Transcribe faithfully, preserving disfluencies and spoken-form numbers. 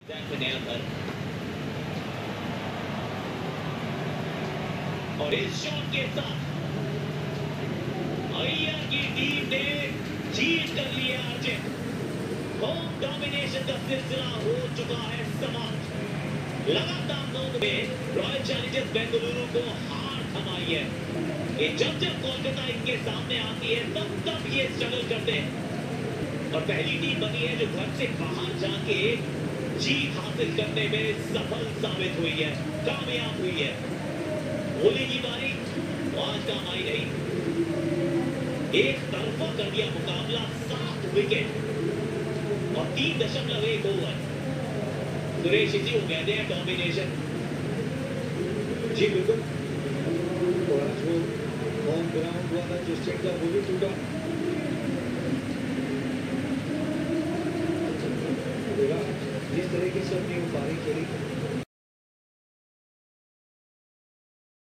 और इस शॉट के साथ अय्यर की टीम ने जीत कर लिया अर्जित। होम डोमिनेशन का सिलसिला हो चुका है समाप्त। लगातार नौ में रॉयल चैलेंजर्स बेंगलुरु को हार थमाई है। ये जब जब कोलकाता इनके सामने आती है तब तब ये स्ट्रगल करते हैं और पहली टीम बनी है जो घर से बाहर जाके जीत हासिल करने में सफल साबित हुई है, कामयाब हुई है। होली की बारी आज काम आई नहीं। एक तरफा कर दिया मुकाबला, सात विकेट और तीन दशमलव एक ओवर। सुरेश जी को कहते हैं डोमिनेशन। जी बिल्कुल, और आज वो होम ग्राउंड हुआ था जो स्टेट का वो भी टूटा। जिस तरीके से अपनी पारी खेली